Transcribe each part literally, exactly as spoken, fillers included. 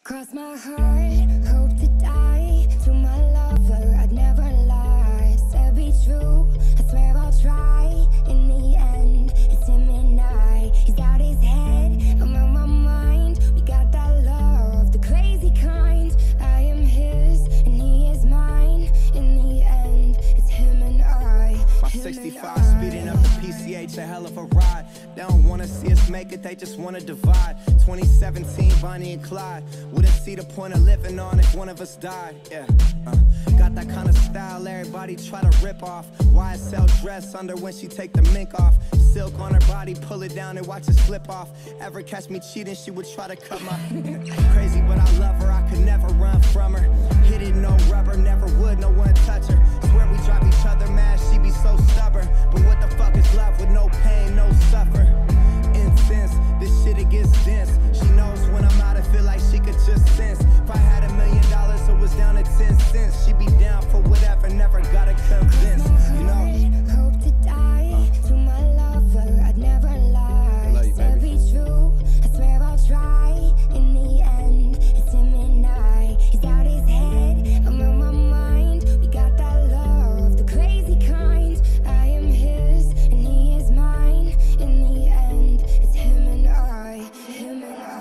Cross my heart, hope to die. To my lover, I'd never lie. Said be true, I swear I'll try. In the end, it's him and I. He's out his head, I'm on my mind. We got that love, the crazy kind. I am his, and he is mine. In the end, it's him and I. My sixty-five speeding up the P C H, a hell of a ride. They don't wanna see us make it, they just wanna divide. twenty seventeen, Bonnie and Clyde. Wouldn't see the point of living on if one of us died. Yeah, uh, got that kind of style everybody try to rip off. Y S L dress under when she take the mink off. Silk on her body, pull it down and watch it slip off. Ever catch me cheating, she would try to cut my crazy, but I love her, I could never run from her. Hit it, no rubber, never would, no one touch her. Swear we drive each other mad, she be so stubborn. But what the fuck is love with no pain, no suffer? Incense, this shit it gets dense. She knows when I'm out, I feel like she could just sense. If I had a million dollars, it was down to ten cents. She be down for whatever, never gotta convince, you know. Hope to die. To my lover, I'd never lie. Love you, Said baby. be true, I swear I'll try. In the end, it's him and I. He's out his head, I'm on my mind. We got that love, the crazy kind. I am his, and he is mine. In the end, it's him and I. Him and I.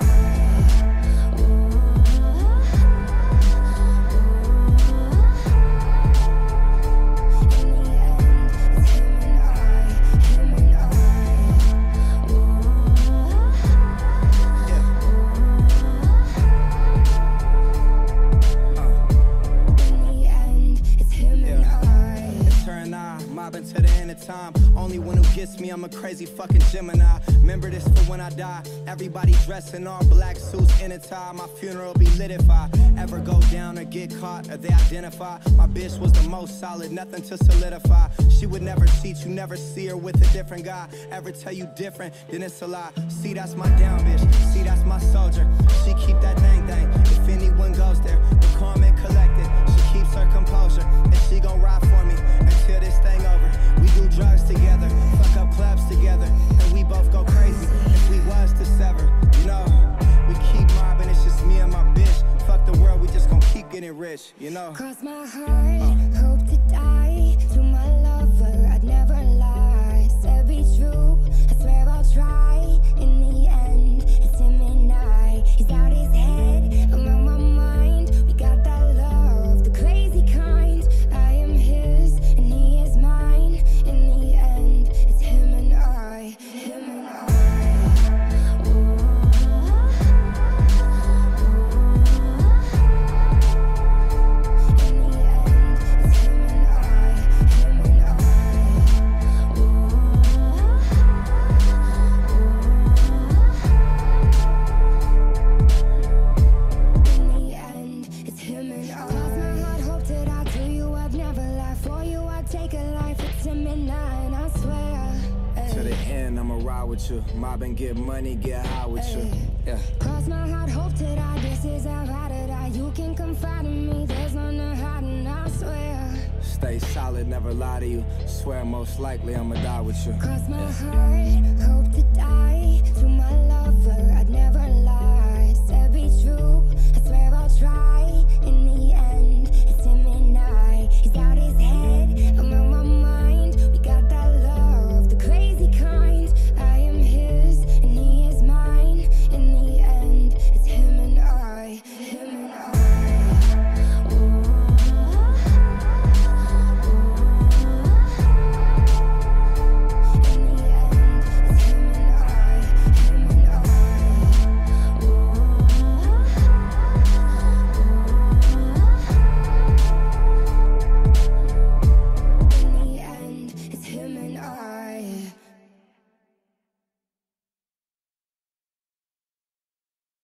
Mobbing to the end of time. Only one who gets me, I'm a crazy fucking Gemini. Remember this for when I die. Everybody dressed in all black suits in a tie. My funeral be lit if I ever go down or get caught or they identify. My bitch was the most solid, nothing to solidify. She would never cheat, you never see her with a different guy. Ever tell you different, then it's a lie. See, that's my down bitch, see, that's my soldier. She keep that thing thing, if anyone goes there. The calm and collected, she keeps her composure. And she gon' ride for me until this thing over. We do drugs together, fuck up clubs together, and we both go crazy if we was to sever. You know, we keep mobbing, it's just me and my bitch. Fuck the world, we just gon' keep getting rich, you know. Cross my heart, uh. hope to die. To my lover, I'd never lie. Said be true, I swear I'll try. In the end, it's him and I. He's out his head, I'm on my mind. We got that love, the crazy kind. I am his, and he is mine. In the end, it's him and I. Him and I. With you, mob and get money, get high with you. Yeah. Cross my heart, hope to die. This is how I to die. You can confide in me. There's none to hide, and I swear. Stay solid, never lie to you. Swear most likely I'ma die with you. Cross my yeah. heart, hope to die. To my lover, I'd never